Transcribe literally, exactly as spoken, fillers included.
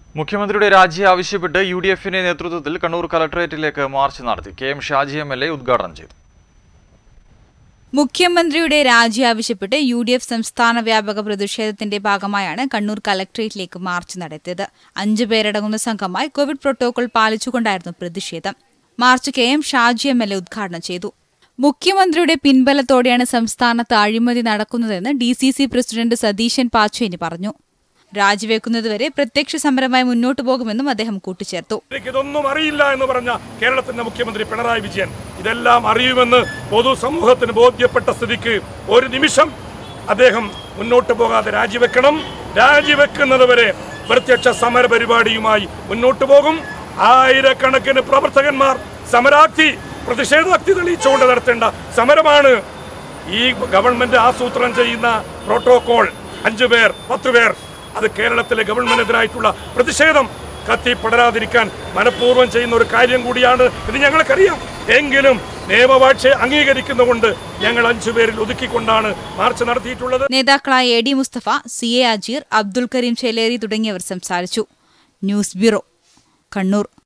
മുഖ്യമന്ത്രിയുടെ രാജി ആവശ്യപ്പെട്ട് യു ഡി എഫിന്റെ നേതൃത്വത്തിൽ കണ്ണൂർ കളക്ടറേറ്റിലേക്ക് മാർച്ച് നടത്തി. K M Shaji M L A ഉദ്ഘാടനം ചെയ്തു. മുഖ്യമന്ത്രിയുടെ രാജി ആവശ്യപ്പെട്ട് യു ഡി എഫ് സംസ്ഥാന വ്യാപക പ്രതിഷേധത്തിന്റെ ഭാഗമായാണ് കണ്ണൂർ കളക്ടറേറ്റിലേക്ക് മാർച്ച് നടത്തിയത്. അഞ്ചു പേരടങ്ങുന്ന സംഘമായി കോവിഡ് പ്രോട്ടോകോൾ പാലിച്ചുകൊണ്ടായിരുന്നു പ്രതിഷേധം. March K M Shaji M L A ഉദ്ഘാടനം ചെയ്തു. മുഖ്യമന്ത്രിയുടെ പിൻബലത്തോടെയാണ് സംസ്ഥാനത്ത് അഴിമതി നടക്കുന്നതെന്ന് D C C president Satheesan Pacheni പറഞ്ഞു. രാജിവെക്കുന്നതുവരെ പ്രത്യക്ഷ സമരമായി മുന്നോട്ടു പോകുമെന്നും അദ്ദേഹം കൂട്ടിച്ചേർത്തു. ഇതൊന്നും അറിയില്ല എന്ന് പറഞ്ഞ കേരളത്തിന്റെ മുഖ്യമന്ത്രി പിണറായി വിജയൻ ഇതെല്ലാം അറിയുമെന്ന് പൊതുസമൂഹത്തിന് ബോധ്യപ്പെട്ട സ്ഥിതിക്ക് ഒരു നിമിഷം അദ്ദേഹം മുന്നോട്ട് പോകാതെ രാജിവെക്കണം. രാജിവെക്കുന്നതുവരെ പ്രത്യക്ഷ സമര പരിപാടിയുമായി മുന്നോട്ടു പോകും. ആയിരക്കണക്കിന് പ്രവർത്തകന്മാർ സമരാക്തി പ്രതിഷേധാക്തി തെളിയിച്ചുകൊണ്ട് നടത്തേണ്ട സമരമാണ് ഈ ഗവൺമെന്റ് ആസൂത്രണം ചെയ്യുന്ന പ്രോട്ടോകോൾ. അഞ്ചു പേർ പത്ത് പേർ അത് കേരളത്തിലെ ഗവൺമെന്റിനെതിരായിട്ടുള്ള പ്രതിഷേധം കത്തിപ്പടരാതിരിക്കാൻ മനഃപൂർവ്വം ചെയ്യുന്ന ഒരു കാര്യം കൂടിയാണ് ഇത് ഞങ്ങൾക്കറിയാം. എങ്കിലും നിയമവാഴ്ചയെ അംഗീകരിക്കുന്നതുകൊണ്ട് ഞങ്ങൾ അഞ്ചുപേരിൽ ഒതുക്കിക്കൊണ്ടാണ് മാർച്ച് നടത്തിയിട്ടുള്ളത്. നേതാക്കളായ A D Mustafa, C A Ajeer, Abdul Kareem Cheleri തുടങ്ങിയവർ സംസാരിച്ചു. News bureau, Kannur.